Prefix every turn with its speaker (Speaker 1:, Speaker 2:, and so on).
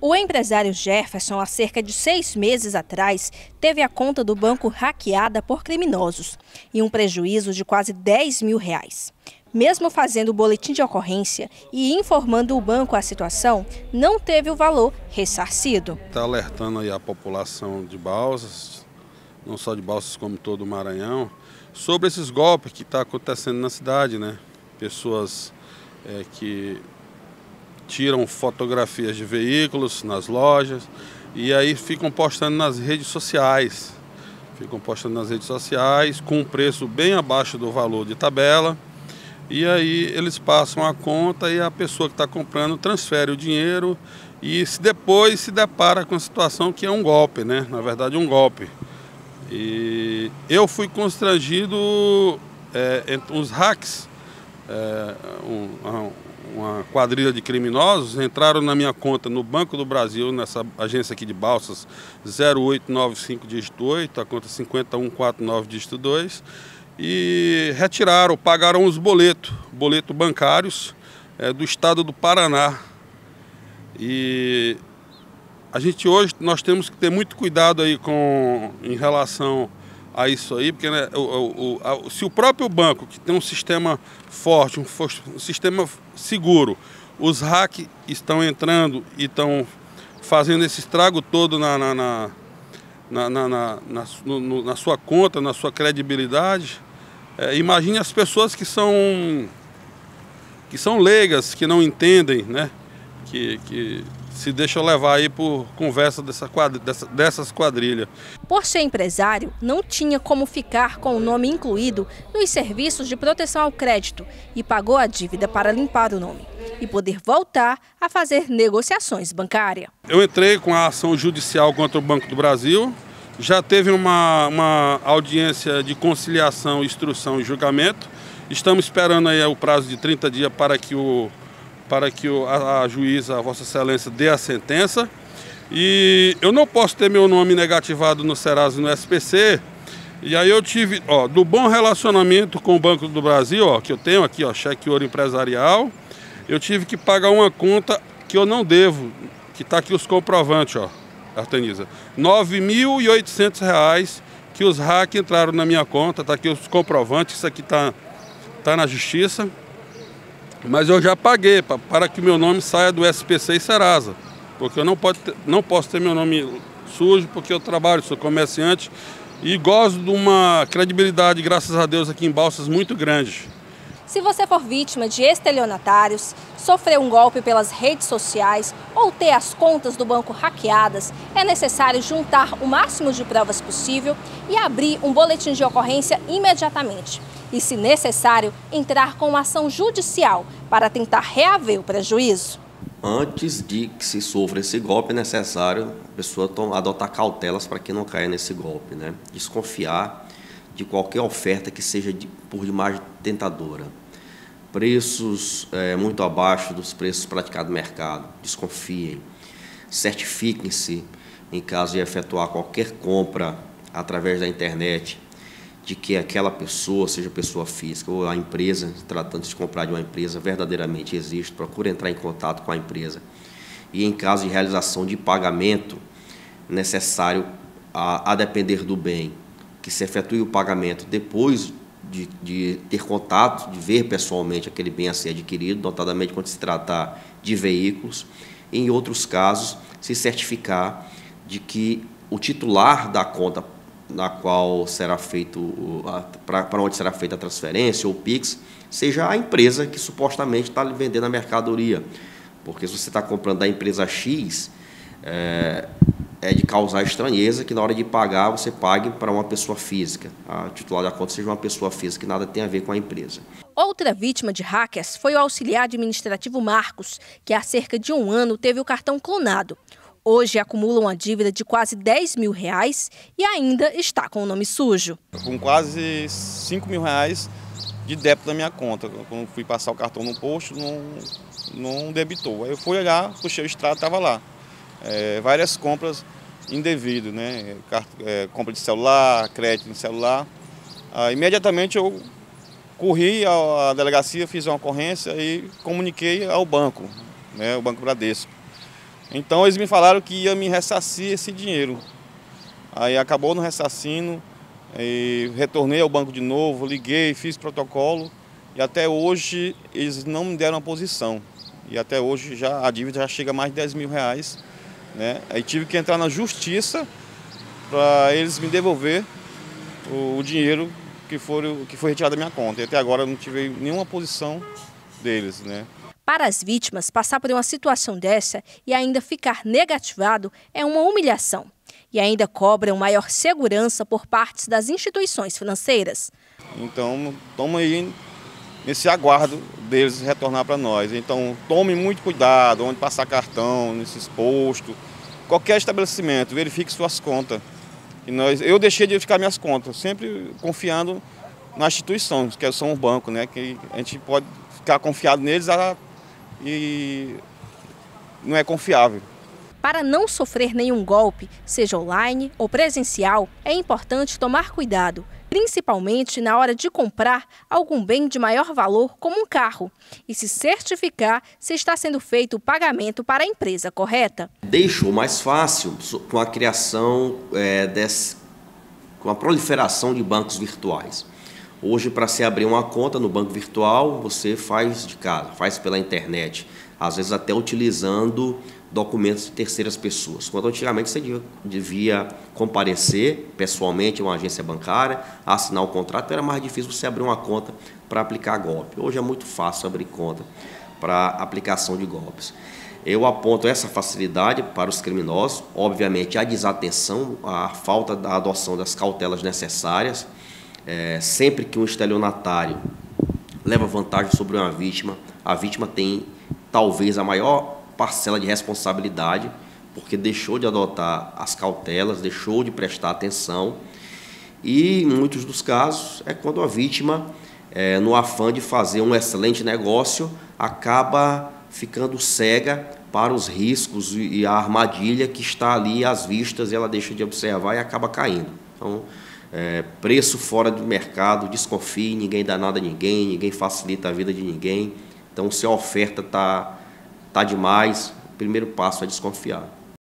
Speaker 1: O empresário Jefferson, há cerca de 6 meses atrás, teve a conta do banco hackeada por criminosos e um prejuízo de quase R$10 mil. Mesmo fazendo o boletim de ocorrência e informando o banco a situação, não teve o valor ressarcido.
Speaker 2: Está alertando aí a população de Balsas, não só de Balsas como todo o Maranhão, sobre esses golpes que estão acontecendo na cidade, né? Pessoas que tiram fotografias de veículos nas lojas e aí ficam postando nas redes sociais. Com um preço bem abaixo do valor de tabela. E aí eles passam a conta e a pessoa que está comprando transfere o dinheiro e depois se depara com a situação que é um golpe, né? Na verdade, um golpe. E eu fui constrangido entre os hacks, uma quadrilha de criminosos entraram na minha conta no Banco do Brasil, nessa agência aqui de Balsas, 0895 dígito 8, a conta 5149 dígito 2, e retiraram, pagaram os boletos bancários do estado do Paraná. E a gente hoje, nós temos que ter muito cuidado aí em relação a isso aí, porque né, se o próprio banco, que tem um sistema forte, um sistema seguro, os hacks estão entrando e estão fazendo esse estrago todo na sua conta, na sua credibilidade, imagine as pessoas que são leigas, que não entendem, né, que se deixa levar aí por conversa dessas quadrilhas.
Speaker 1: Por ser empresário, não tinha como ficar com o nome incluído nos serviços de proteção ao crédito e pagou a dívida para limpar o nome e poder voltar a fazer negociações bancárias.
Speaker 2: Eu entrei com a ação judicial contra o Banco do Brasil, já teve uma audiência de conciliação, instrução e julgamento. Estamos esperando aí o prazo de 30 dias para que a juíza, a Vossa Excelência, dê a sentença. E eu não posso ter meu nome negativado no Serasa e no SPC. E aí eu tive, do bom relacionamento com o Banco do Brasil, que eu tenho aqui, cheque ouro empresarial, eu tive que pagar uma conta que eu não devo, que está aqui os comprovantes, Artenisa. R$ 9.800 que os hackers entraram na minha conta, está aqui os comprovantes, isso aqui tá na justiça. Mas eu já paguei para que meu nome saia do SPC e Serasa, porque eu não posso ter meu nome sujo, porque eu trabalho, sou comerciante e gosto de uma credibilidade, graças a Deus, aqui em Balsas muito grande.
Speaker 1: Se você for vítima de estelionatários, sofrer um golpe pelas redes sociais ou ter as contas do banco hackeadas, é necessário juntar o máximo de provas possível e abrir um boletim de ocorrência imediatamente. E, se necessário, entrar com uma ação judicial para tentar reaver o prejuízo.
Speaker 3: Antes de que se sofra esse golpe, é necessário a pessoa adotar cautelas para que não caia nesse golpe, né? Desconfiar de qualquer oferta que seja por demais tentadora. Preços muito abaixo dos preços praticados no mercado. Desconfiem. Certifiquem-se, em caso de efetuar qualquer compra através da internet, de que aquela pessoa, seja pessoa física ou a empresa, tratando-se de comprar de uma empresa, verdadeiramente existe. Procure entrar em contato com a empresa. E em caso de realização de pagamento, necessário, a depender do bem, que se efetue o pagamento depois de ter contato, de ver pessoalmente aquele bem a ser adquirido, notadamente quando se tratar de veículos. E, em outros casos, se certificar de que o titular da conta na qual será feito, para onde será feita a transferência ou o Pix, seja a empresa que supostamente está vendendo a mercadoria. Porque se você está comprando da empresa X, é de causar estranheza que na hora de pagar você pague para uma pessoa física. A titular da conta seja uma pessoa física, que nada tem a ver com a empresa.
Speaker 1: Outra vítima de hackers foi o auxiliar administrativo Marcos, que há cerca de um ano teve o cartão clonado. Hoje acumula uma dívida de quase R$10 mil e ainda está com o nome sujo.
Speaker 4: Com quase R$5 mil de débito na minha conta. Quando fui passar o cartão no posto, não debitou. Aí eu fui olhar, puxei o extrato, estava lá. Várias compras indevidas, né? Compra de celular, crédito no celular. Imediatamente eu corri à delegacia, fiz uma ocorrência e comuniquei ao banco, né? O Banco Bradesco. Então eles me falaram que ia me ressarcir esse dinheiro. Aí acabou no ressarcindo, retornei ao banco de novo, liguei, fiz protocolo e até hoje eles não me deram a posição. E até hoje a dívida já chega a mais de 10 mil reais, né? Aí tive que entrar na justiça para eles me devolver o dinheiro que foi retirado da minha conta. E até agora eu não tive nenhuma posição deles, né?
Speaker 1: Para as vítimas, passar por uma situação dessa e ainda ficar negativado é uma humilhação. E ainda cobram maior segurança por parte das instituições financeiras.
Speaker 4: Então, estamos aí nesse aguardo deles retornar para nós. Então, tome muito cuidado onde passar cartão, nesses postos, qualquer estabelecimento, verifique suas contas. Eu deixei de verificar minhas contas, sempre confiando nas instituições, que são o banco, né? Que a gente pode ficar confiado neles e não é confiável.
Speaker 1: Para não sofrer nenhum golpe, seja online ou presencial, é importante tomar cuidado, principalmente na hora de comprar algum bem de maior valor, como um carro, e se certificar se está sendo feito o pagamento para a empresa correta.
Speaker 3: Deixou mais fácil com a criação, com a proliferação de bancos virtuais. Hoje, para se abrir uma conta no banco virtual, você faz de casa, faz pela internet, às vezes até utilizando documentos de terceiras pessoas. Quando antigamente você devia comparecer pessoalmente a uma agência bancária, assinar o contrato, era mais difícil você abrir uma conta para aplicar golpe. Hoje é muito fácil abrir conta para aplicação de golpes. Eu aponto essa facilidade para os criminosos, obviamente a desatenção, a falta da adoção das cautelas necessárias. Sempre que um estelionatário leva vantagem sobre uma vítima, a vítima tem talvez a maior parcela de responsabilidade, porque deixou de adotar as cautelas, deixou de prestar atenção. E em muitos dos casos é quando a vítima, no afã de fazer um excelente negócio, acaba ficando cega para os riscos e a armadilha que está ali às vistas, e ela deixa de observar e acaba caindo. Então, preço fora do mercado, desconfie, ninguém dá nada a ninguém, ninguém facilita a vida de ninguém. Então, se a oferta está demais, o primeiro passo é desconfiar.